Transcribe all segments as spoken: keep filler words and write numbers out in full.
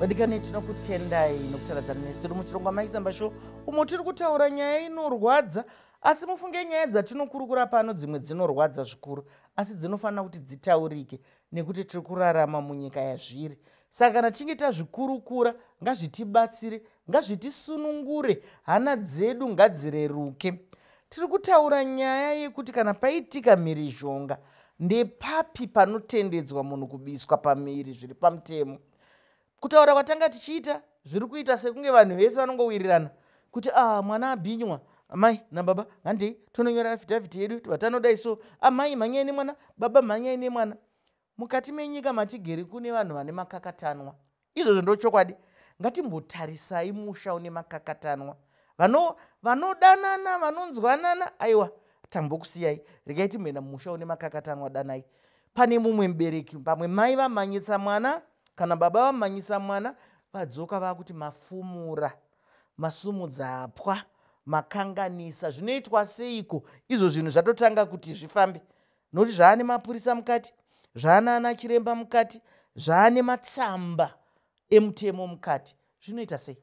Vadikani tinokutendai nokutaradza nesi tiri muchirongwa Mai Chisamba show umo tiri kutaura nyaya inorwadza asi mufunge nyaya dzatinokurukura pano dzimwe dzinorwadza zvikuru asi dzinofanira kuti dzitaurike nekuti tiri kurarama munyika yazviri. Saka kana tinge tazvikurukura ngazvitibatsire, ngazvitisunungure, hana dzedu ngadzireruke. Tiri kutaura nyaya yekuti kana paitika mhirizhonga ndepapi panotendedzwa munhu kubiswa pamiri zviri pamutemo. Kutaura kwatanga tichiita zviri kuita sekunge vanhu vese vanongowirirana kuti ah mwana abhinywa amai nababa handei tononyora affidavit yedu vatanoda so amai mhanyai nemwana baba mhanyai nemwana. Mukati menyika matigere kune vanhu vane makakatanwa. Izvozvo ndochokwadi. Ngatimbotarisai musha une makakatanwa. Vano vanodanana vanonzwanana aiwa tambokusiyai regai timboenda musha une makakatanwa danai. Pane mumwe mubereki pamwe mai vamhanyisa mwana kana baba vamhanyisa mwana vadzoka vakuti mafumura masumudza apwa makanganisa zvinoitwa seiko. Izvo zvinhu zvatotanga kuti zvifambe nokuti zvaane mapurisa mukati, zvaane ana chiremba mukati, zvaane matsamba emutemo mukati. Zvinoita sei?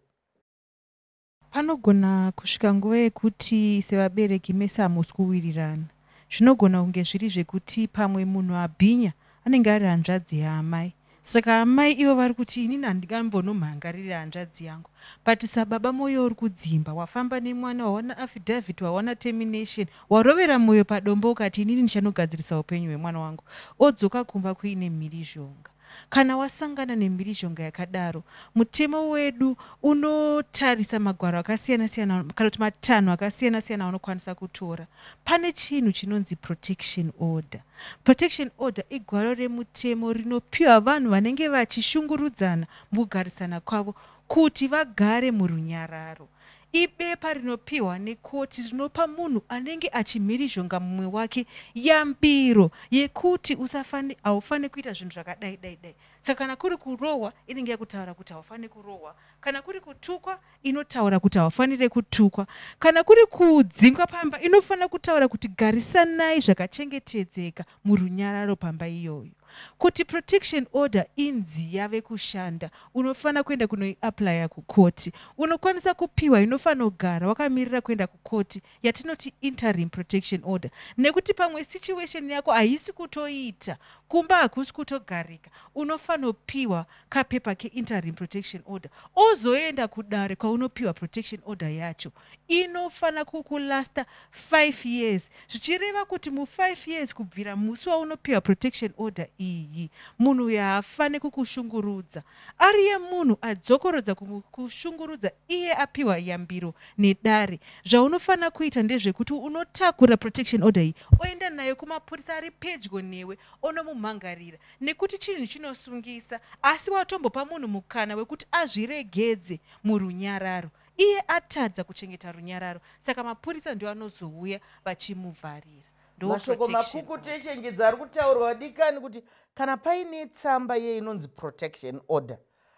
Panogona kusvika nguva yekuti sevabereki mese hamusi kuwirirana. Zvinogona kunge zviri zvekuti pamwe munhu abhinya anenge ari hanzvadzi yaamai. Saka amai ivo vari kuti inini handingambonomhangarira hanzvadzi yangu. But sababa moyo uri kudzimba, wafamba nemwana, wawana affidavit, wawana termination, warovera moyo padombo ukati inini ndichanogadzirisa upenyu hwemwana wangu. Odzoka kumba kuine mhirizhonga. Kana wasangana nemhirizhonga yakadaro, mutemo wedu unotarisa magwaro akasiyana siyana kana kuti matanho akasiyana siyana unokwanisa kutora. Pane chinhu chinonzi protection order. Protection order igwaro remutemo rinopiwa vanhu vanenge vachishungurudzana mukugarisana kwavo kuti vagare murunyararo. Ibepa rinopiwa nekoti rinopa munhu anenge achimhirizhonga mumwe wake yambiro yekuti usafani haufani kuita zvinhu zvakadai dai dai. Saka kana kuri kurohwa inenge yakutaura kuti haufani kurohwa. Kana kuri kutukwa inotaura kuti haufanire kutukwa. Kana kuri kudzingwa pamba inofanira kutaura kuti garisanai zvakachengetedzeka murunyararo pamba iyoyo. Kuti protection order inzi yave kushanda unofana kuenda kunoiaplya kukoti. Unokwanisa kupiwa inofana kugara wakamirira kuenda kukoti yatinoti interim protection order. Nekuti pamwe situation yako haisi kutoita kumba hakusi kutogarika unofana kupiwa kapepa ke interim protection order. Ozoenda kudare kwaunopiwa protection order yacho inofana kukulasta five years. Zvichireva kuti mu five years kubvira musi waunopiwa protection order iyi munhu yaafane kukushungurudza. Ariye munhu adzokorodza kukushungurudza iye apiwa yambiro nedare. Zvaunofana kuita ndezvekuti unotakura protection order iyi oenda nayo kumapurisa ari pedyo newe onomumhangarira nekuti chinhu chinosungisa asi watombopa munhu mukana wekuti azviregedze murunyararo. Iye atadza kuchengeta runyararo saka mapurisa ndio anozouya vachimuvharira. Mashoko makuku techengedza ari kutaurwa vadikani kuti kana paine tsamba ye inonzi protection order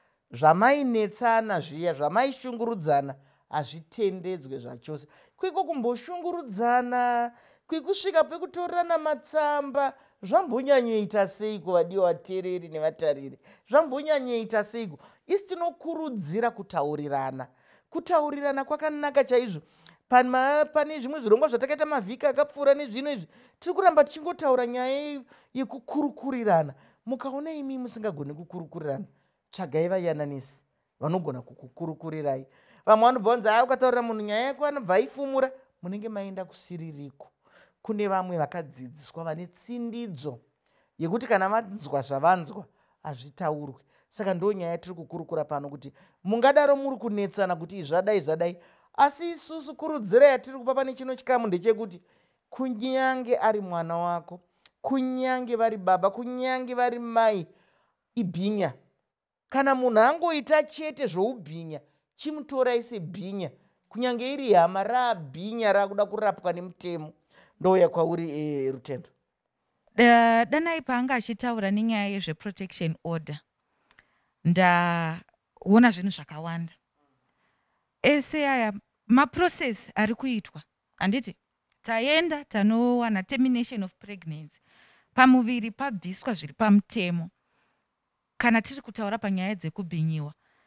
zvamainetsana zviya zvamaishungurudzana hazvitendedzwe zvachose. Kwiko kumboshungurudzana kwikusvika pekutorana matsamba zvambonyanyoita seiko vadiwa vateereri nevatariri? Zvambonyanyoita seiko? Isi tinokurudzira kutaurirana. Kutaurirana kwakanaka chaizvo. Pane zvimwe zvirongwa zvatakaita mavhiki akapfuura nezvino izvi tiri kuramba tichingotaura nyaya yekukurukurirana. Mukaona imi musingagoni kukurukurirana tsvagai vayananisi vanogona kukukurukurirai. Vamwe vanobva vanzi aya ukataurira munhu nyaya yako anobva aifumura. Munenge maenda kusiririko. Kune vamwe vakadzidziswa vane tsindidzo yekuti kana vanzwa zvavanzwa hazvitaurwe. Saka ndo nyaya tiri kukurukura pano kuti mungadaro muri kunetsana kuti izvadai zvadai. Asi isusu kurudzira yatiri kupa pane chino chikamu ndechekuti kunyange ari mwana wako, kunyange vari baba, kunyange vari mai ibhinya. Kana munhu angoita chete zvoubhinya chimutorai sebhinya. Kunyange iri hama raabhinya rakuda kurapwa nemutemo. Ndouya kwauri e, Rutendo. Uh, danai paanga achitaura nenyaya yezveprotection order ndaona zvinhu zvakawanda. Ese aya maprocess ari kuitwa handiti taenda tanowana termination of pregnancy pamuviri pabviswa zviri pamutemo. Kana tiri kutaura panyaya dzekubhinyiwa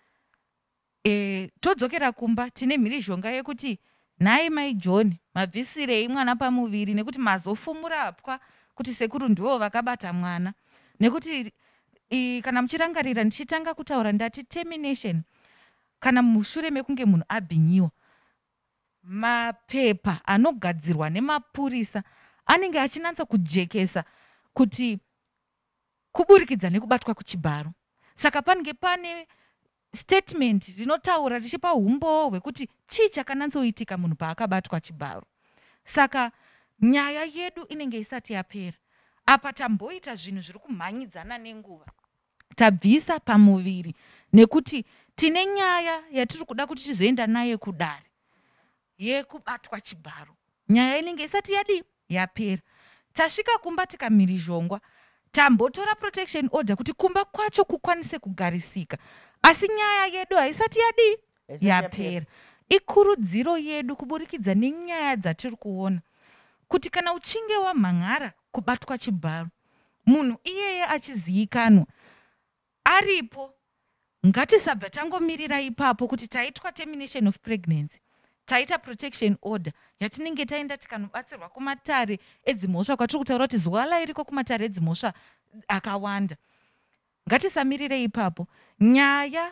e, todzokera kumba tine mhirizhonga yekuti nhai mai John mabvisirei mwana pamuviri nekuti mazofumurapwa kuti sekuru ndivo vakabata mwana nekuti i, kana muchirangarira ndichitanga kutaura ndati termination kana mushure mekunge munhu abhinyiwa mapepa anogadzirwa nemapurisa anenge achinatsa kujekesa kuti kuburikidza nekubatwa kuchibharo. Saka panenge pane statement rinotaura richipa umbo hwekuti chii chakanatsoitika munhu paakabatwa chibharo. Saka nyaya yedu inenge isati yapera. Apa tamboita zvinhu zviri kumhanyidzana nenguva. Tabvisa pamuviri nekuti tine nyaya yatiri kuda kuti tizoenda naye kudare yekubatwa chibharo. Nyaya inenge isati yadi yapera. Tasvika kumba tikamhirizhongwa tambotora protection order kuti kumba kwacho kukwanise kugarisika. Asi nyaya yedu haisati yadi yapera. Ikurudziro yedu kuburikidza nenyaya dzatiri kuona kuti kana uchinge wamhanhara kubatwa chibharo, munhu iyeye achizivikanwa aripo, ngatisabva tangomirira ipapo kuti taitwa termination of pregnancy, taita protection order yatinenge taenda tikanobatsirwa kumatare edzimhosva kwatiri kutaura kuti zuva lairiko kumatare edzimhosva akawanda. Ngatisamirire ipapo. Nyaya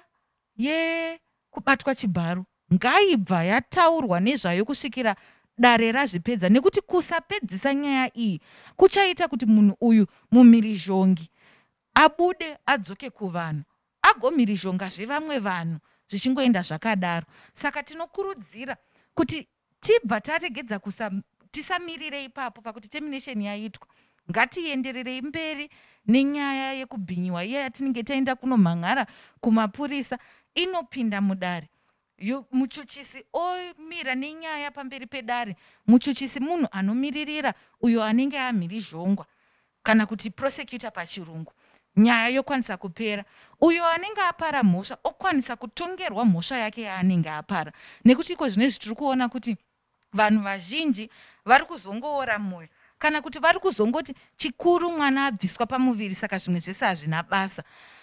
yekubatwa chibharo ngaibva yataurwa nezvayo kusvikira dare razvipedza, nekuti kusapedzisa nyaya iyi kuchaita kuti munhu uyu mumhirizhongi abude adzoke kuvanhu agomhirizhonga zvevamwe vanhu zvichingoenda zvakadaro. Saka tinokurudzira kuti tibva taregedza tisamirire ipapo pakuti termination yaitwa, ngatiendererei mberi nenyaya yekubhinyiwa iya yatinenge taenda kunomhanhara kumapurisa inopinda mudare. Muchuchisi omira nenyaya pamberi pedare. Muchuchisi munhu anomiririra uyo anenge amhirizhongwa kana kuti prosecutor pachirungu. Nyaya yokwanisa kupera. Uyo anenge apara mhosva okwanisa kutongerwa mhosva yake yaanenge apara. Nekuti iko zvinezvi tiri kuona kuti vanhu vazhinji vari kuzongoora mwoyo kana kuti vari kuzongoti chikuru mwana abviswa pamuviri saka zvimwe zvese hazvina basa.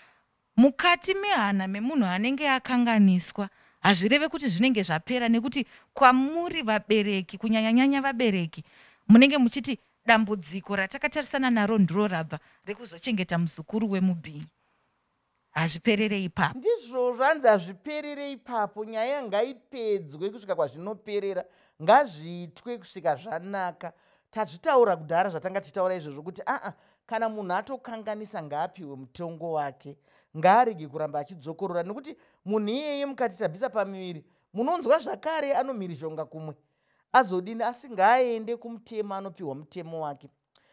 Mukati mehana memunhu anenge akanganiswa hazvireve kuti zvinenge zvapera, nekuti kwamuri vabereki, kunyanyanyanya vabereki, munenge muchiti dambudziko ratakatarisana naro ndiro rabva rekuzochengeta muzukuru wemubhinyi. Hazviperere ipapo. Ndizvo zvanzi hazviperere ipapo. Nyaya ngaipedzwe kusvika kwazvinoperera. Ngazviitwe kusvika zvanaka. Tazvitaura kudhara zvatanga titaura izvozvo kuti aa kana munhu atokanganisa ngaapiwe mutongo wake, ngaarege kuramba achidzokorora, nekuti munhu iyeye mukati tabvisa pamuviri munonzwa zvakare anomhirizhonga kumwe azodini, asi ngaaende kumutemo anopiwa mutemo wake.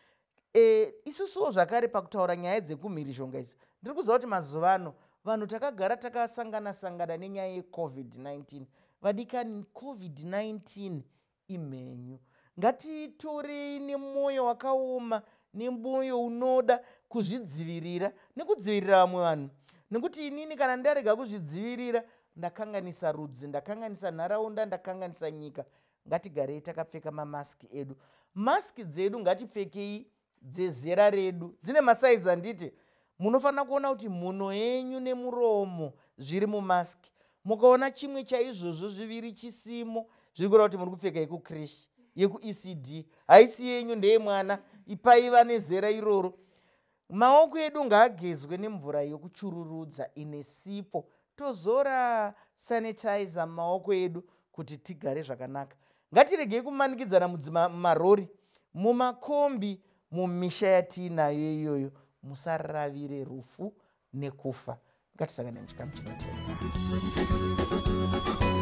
E, isusuwo zvakare pakutaura nyaya dzekumhirizhonga idzi ndiri kuziva kuti mazuva ano vanhu takagara takasangana sangana nenyaya yecovid nineteen. Vadikani, covid nineteen imhenyu. Ngatitorei nemwoyo wakaoma nemwoyo unoda kuzvidzivirira nekudzivirira vamwe vanhu, nekuti inini kana ndarega kuzvidzivirira ndakanganisa rudzi, ndakanganisa nharaunda, ndakanganisa nyika. Ngatigarei takapfeka mamaski edu. Maski dzedu ngatipfekei dzezera redu, dzine masaizi anditi. Munofanira kuona kuti mhuno yenyu nemuromo zviri mumaski. Mukaona chimwe chaizvozvo zviviri chisimo, zviri kureva kuti muri kupfeka yekukrishi, yeku-E C D, haisi yenyu ndeye mwana, ipaiva nezera iroro. Maoko edu ngaagezwe nemvura yokuchururudza ine sipo. Tozora sanitizer maoko edu kuti tigare zvakanaka. Ngatiregei kumanikidzana mumarori, mumakombi, mumisha yatiinayo iyoyo. Musaravire rufu nekufa. Ngatisangane muchikamu chinotevera.